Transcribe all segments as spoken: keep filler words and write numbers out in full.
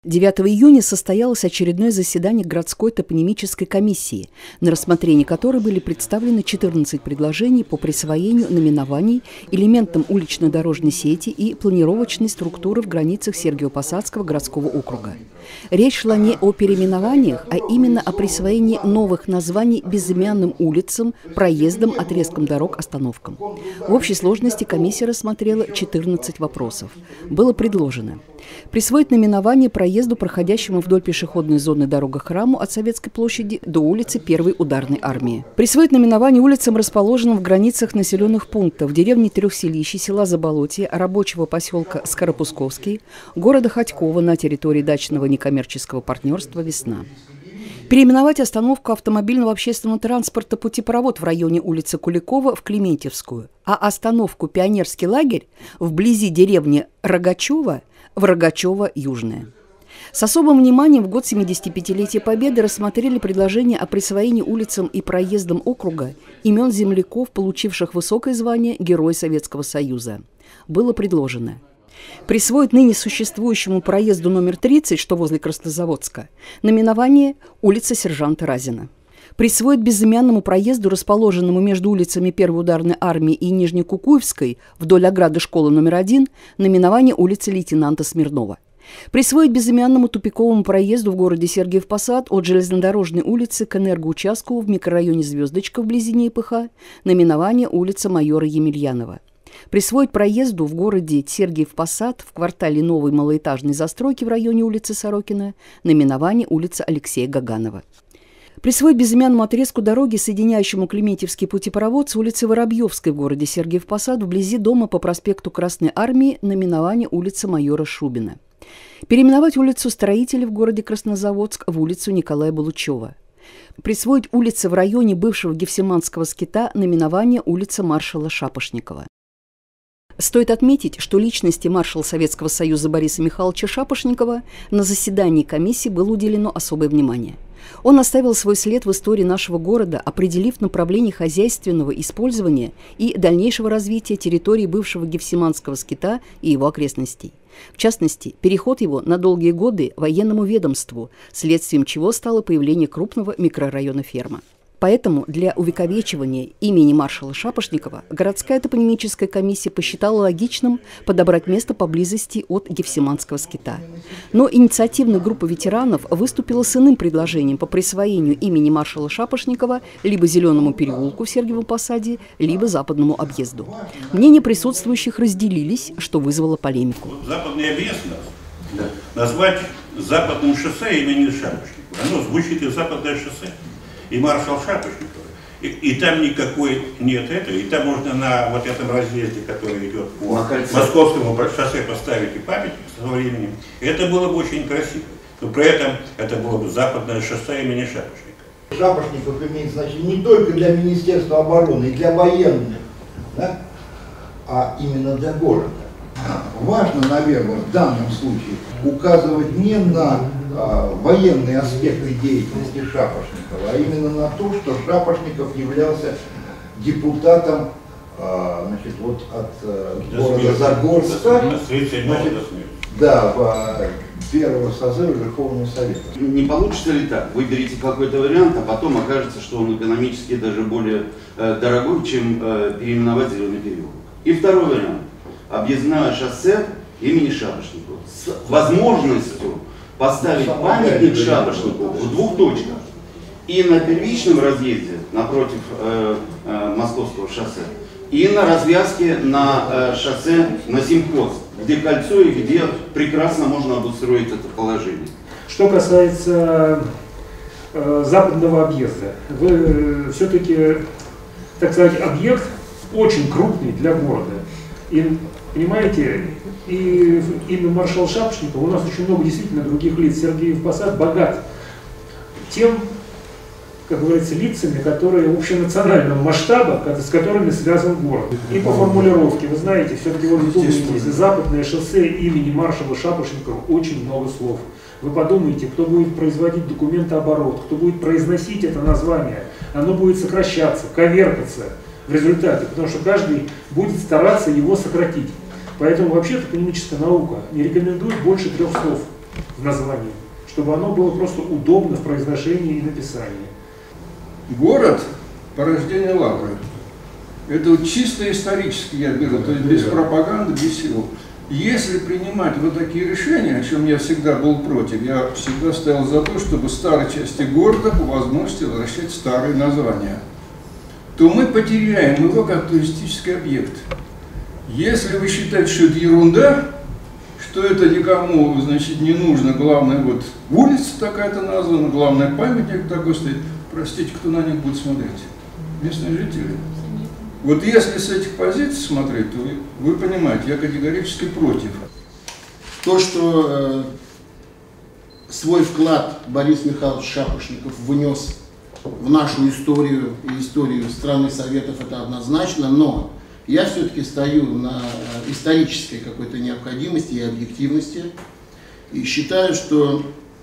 девятого июня состоялось очередное заседание городской топонимической комиссии, на рассмотрение которой были представлены четырнадцать предложений по присвоению наименований элементам улично-дорожной сети и планировочной структуры в границах Сергиево-Посадского городского округа. Речь шла не о переименованиях, а именно о присвоении новых названий безымянным улицам, проездам, отрезкам дорог, остановкам. В общей сложности комиссия рассмотрела четырнадцать вопросов. Было предложено присвоить наименование проезду, проходящему вдоль пешеходной зоны дорога к храму от Советской площади до улицы Первой ударной армии. Присвоить наименование улицам, расположенным в границах населенных пунктов деревни Трехселищи, села Заболотье, рабочего поселка Скоропусковский, города Ходькова на территории дачного некоммерческого партнерства «Весна». Переименовать остановку автомобильного общественного транспорта «Путепровод» в районе улицы Куликова в Клементьевскую, а остановку «Пионерский лагерь» вблизи деревни Рогачева в Рогачево-Южное. С особым вниманием в год семидесятипятилетия Победы рассмотрели предложение о присвоении улицам и проездам округа имен земляков, получивших высокое звание Герой Советского Союза. Было предложено присвоить ныне существующему проезду номер тридцать, что возле Краснозаводска, наименование улица Сержанта Разина. Присвоить безымянному проезду, расположенному между улицами Первой ударной армии и Нижнекукуевской вдоль ограды школы номер один, наименование улицы лейтенанта Смирнова. Присвоить безымянному тупиковому проезду в городе Сергиев Посад от железнодорожной улицы к энергоучастку в микрорайоне Звездочка вблизи НИИПХ наименование улица майора Емельянова. Присвоить проезду в городе Сергиев Посад в квартале новой малоэтажной застройки в районе улицы Сорокина наименование улица Алексея Гаганова. Присвоить безымянному отрезку дороги, соединяющему Клементьевский путепровод с улицы Воробьевской в городе Сергиев Посад вблизи дома по проспекту Красной Армии наименование улица майора Шубина. Переименовать улицу Строителей в городе Краснозаводск в улицу Николая Булычева. Присвоить улице в районе бывшего Гефсиманского скита наименование улица маршала Шапошникова. Стоит отметить, что личности маршала Советского Союза Бориса Михайловича Шапошникова на заседании комиссии было уделено особое внимание. Он оставил свой след в истории нашего города, определив направление хозяйственного использования и дальнейшего развития территории бывшего Гефсиманского скита и его окрестностей. В частности, переход его на долгие годы военному ведомству, следствием чего стало появление крупного микрорайона «Ферма». Поэтому для увековечивания имени маршала Шапошникова городская топонимическая комиссия посчитала логичным подобрать место поблизости от Гефсиманского скита. Но инициативная группа ветеранов выступила с иным предложением по присвоению имени маршала Шапошникова либо Зеленому переулку в Сергиевом Посаде, либо Западному объезду. Мнения присутствующих разделились, что вызвало полемику. Западный объезд назвать Западным шоссе имени Шапошникова. Оно звучит и Западное шоссе. И маршал Шапошников, и, и там никакой нет этого, и там можно на вот этом разъезде, который идет по Московскому шоссе, поставить и памятник со временем. И это было бы очень красиво. Но при этом это было бы Западное шоссе имени Шапошникова. Шапошников имеет значение не только для Министерства обороны, и для военных, да, а именно для города. Важно, наверное, в данном случае указывать не на а, военные аспекты деятельности Шапошникова, а именно на то, что Шапошников являлся депутатом а, значит, вот от а, города Загорска, значит, да, в а, первого созыва Верховного Совета. Не получится ли так? Выберите какой-то вариант, а потом окажется, что он экономически даже более э, дорогой, чем э, переименовать Зеленый переулок. И второй вариант. Объездное шоссе имени Шапошникова с возможностью поставить памятник Шапошникову в двух точках. И на первичном разъезде напротив э, э, Московского шоссе, и на развязке на э, шоссе на Симхоз, где кольцо и где прекрасно можно обустроить это положение. Что касается э, западного объезда, вы э, все-таки, так сказать, объект очень крупный для города. И, понимаете, и имя маршала Шапошникова, у нас очень много действительно других лиц. Сергиев Посад богат тем, как говорится, лицами, которые общенационального масштаба, с которыми связан город. И по формулировке, вы знаете, все-таки вот вдумайтесь, западное шоссе имени маршала Шапошникова очень много слов. Вы подумайте, кто будет производить документооборот, кто будет произносить это название, оно будет сокращаться, коверкаться в результате, потому что каждый будет стараться его сократить. Поэтому вообще топонимическая наука не рекомендует больше трех слов. в названии, чтобы оно было просто удобно в произношении и написании. Город – порождение Лавры. Это вот чисто исторически я беру, то есть без пропаганды, без всего. Если принимать вот такие решения, о чем я всегда был против, я всегда стоял за то, чтобы старые части города по возможности возвращать старые названия, то мы потеряем его как туристический объект. Если вы считаете, что это ерунда, что это никому, значит, не нужно, главное, вот улица такая-то названа, главное, памятник такой стоит, простите, кто на них будет смотреть? Местные жители. Вот если с этих позиций смотреть, то вы, вы понимаете, я категорически против. То, что э, свой вклад Борис Михайлович Шапошников внес в нашу историю и историю страны Советов, это однозначно, но я все-таки стою на исторической какой-то необходимости и объективности и считаю, что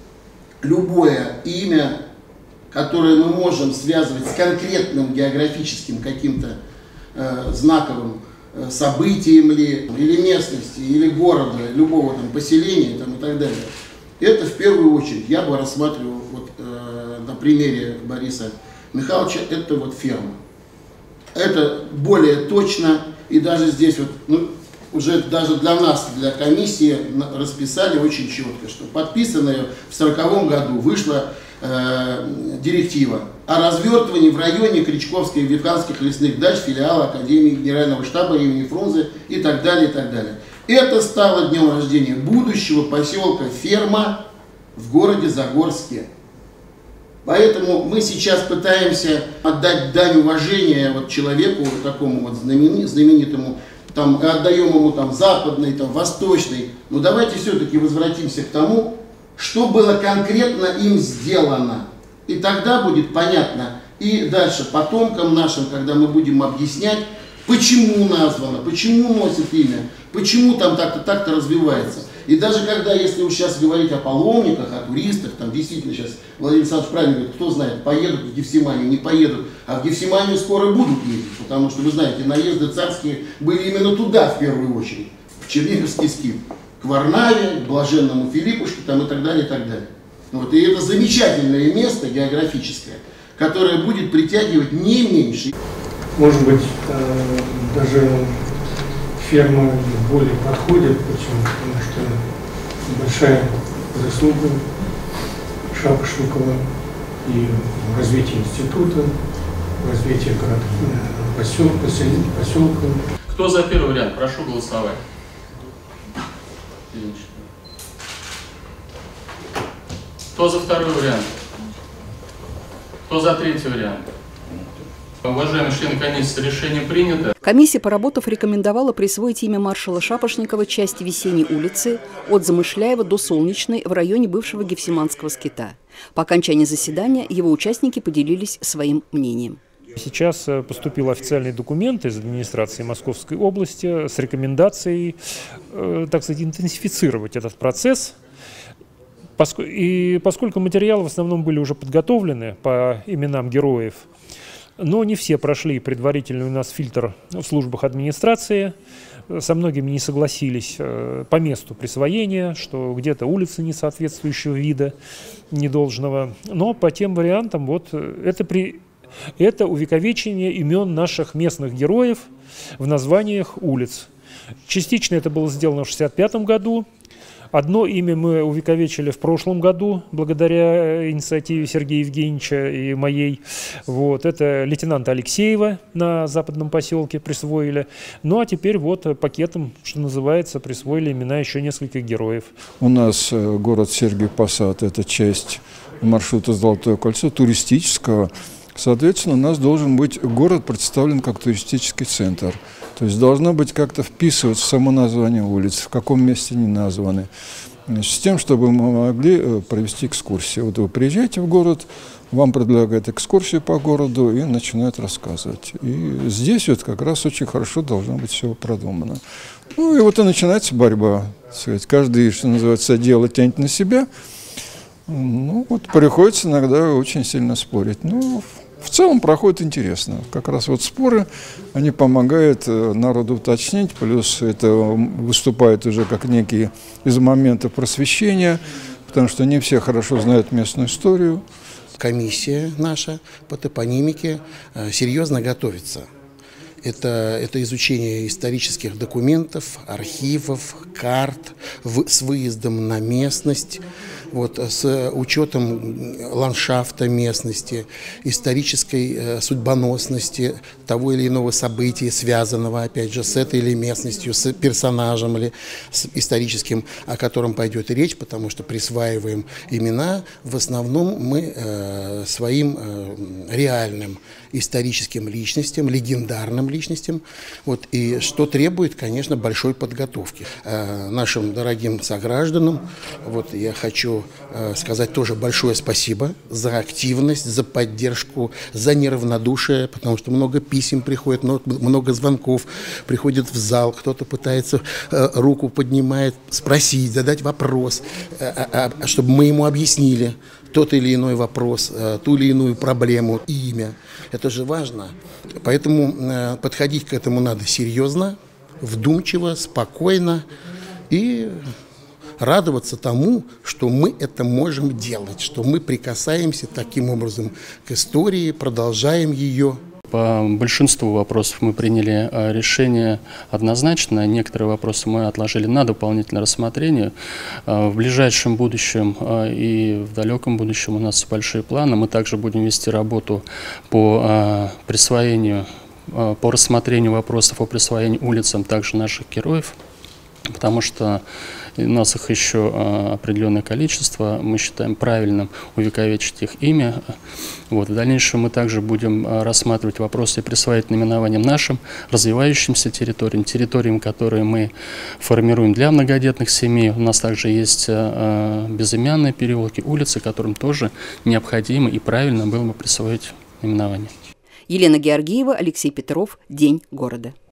любое имя, которое мы можем связывать с конкретным географическим каким-то э, знаковым э, событием ли, или местности, или города, любого там поселения там, и так далее, это в первую очередь я бы рассматривал вот, э, на примере Бориса Михайловича, это вот ферма. Это более точно, и даже здесь вот, ну, уже даже для нас, для комиссии расписали очень четко, что подписанная в сороковом году вышла э, директива о развертывании в районе Кричковской и Виханских лесных дач филиала Академии Генерального штаба имени Фрунзе и так далее, и так далее. Это стало днем рождения будущего поселка Ферма в городе Загорске. Поэтому мы сейчас пытаемся отдать дань уважения вот человеку, вот такому вот знаменитому, там, отдаем ему там западный, там, восточный. Но давайте все-таки возвратимся к тому, что было конкретно им сделано. И тогда будет понятно и дальше потомкам нашим, когда мы будем объяснять, почему названо, почему носит имя, почему там так-то так-то развивается. И даже когда, если уж сейчас говорить о паломниках, о туристах, там действительно сейчас Владимир Александрович правильно говорит, кто знает, поедут в Гефсиманию, не поедут, а в Гефсиманию скоро будут ездить, потому что, вы знаете, наезды царские были именно туда в первую очередь, в Черниговский скит, к Варнаве, к Блаженному Филиппушке там, и так далее, и так далее. Вот, и это замечательное место географическое, которое будет притягивать не меньше. Может быть, даже ферма более подходит, почему? Потому что большая заслуга Шапошникова и в развитии института, в развитии города, поселка, поселка. Кто за первый вариант? Прошу голосовать. Кто за второй вариант? Кто за третий вариант? Уважаемые члены комиссии, решение принято. Комиссия, поработав, рекомендовала присвоить имя маршала Шапошникова части Весенней улицы от Замышляева до Солнечной в районе бывшего Гефсиманского скита. По окончании заседания его участники поделились своим мнением. Сейчас поступил официальный документ из администрации Московской области с рекомендацией, так сказать, интенсифицировать этот процесс. И поскольку материалы в основном были уже подготовлены по именам героев, но не все прошли предварительный у нас фильтр в службах администрации, со многими не согласились по месту присвоения, что где-то улица несоответствующего вида, недолжного. Но по тем вариантам вот это, при, это увековечение имен наших местных героев в названиях улиц. Частично это было сделано в шестьдесят пятом году. Одно имя мы увековечили в прошлом году, благодаря инициативе Сергея Евгеньевича и моей. Вот, это лейтенанта Алексеева на западном поселке присвоили. Ну а теперь вот пакетом, что называется, присвоили имена еще нескольких героев. У нас город Сергиев Посад – это часть маршрута «Золотое кольцо» туристического. Соответственно, у нас должен быть город представлен как туристический центр. То есть должно быть как-то вписываться в само название улиц, в каком месте они названы. Значит, с тем, чтобы мы могли провести экскурсию. Вот вы приезжаете в город, вам предлагают экскурсию по городу и начинают рассказывать. И здесь вот как раз очень хорошо должно быть все продумано. Ну и вот и начинается борьба. Так сказать. Каждый, что называется, дело тянет на себя. Ну вот приходится иногда очень сильно спорить. Ну, В целом проходит интересно. Как раз вот споры, они помогают народу уточнить, плюс это выступает уже как некий из моментов просвещения, потому что не все хорошо знают местную историю. Комиссия наша по топонимике серьезно готовится. Это, это изучение исторических документов, архивов, карт в, с выездом на местность, вот, с учетом ландшафта местности, исторической э, судьбоносности того или иного события, связанного, опять же, с этой или местностью, с персонажем или с историческим, о котором пойдет речь, потому что присваиваем имена, в основном мы э, своим э, реальным историческим личностям, легендарным личностям, вот, и что требует, конечно, большой подготовки. Э, нашим дорогим согражданам, вот, я хочу э, сказать тоже большое спасибо за активность, за поддержку, за неравнодушие, потому что много писем приходит, много, много звонков, приходит в зал, кто-то пытается э, руку поднимает, спросить, задать вопрос, э, э, э, чтобы мы ему объяснили тот или иной вопрос, э, ту или иную проблему, имя. Это же важно. Поэтому э, подходить к этому надо серьезно, вдумчиво, спокойно и радоваться тому, что мы это можем делать, что мы прикасаемся таким образом к истории, продолжаем ее. По большинству вопросов мы приняли решение однозначно. Некоторые вопросы мы отложили на дополнительное рассмотрение. В ближайшем будущем и в далеком будущем у нас большие планы. Мы также будем вести работу по присвоению, по рассмотрению вопросов о присвоении улицам также наших героев, потому что у нас их еще определенное количество, мы считаем правильным увековечить их имя. Вот. В дальнейшем мы также будем рассматривать вопросы и присваивать наименования нашим развивающимся территориям, территориям, которые мы формируем для многодетных семей. У нас также есть безымянные переулки, улицы, которым тоже необходимо и правильно было бы присвоить наименование. Елена Георгиева, Алексей Петров. День города.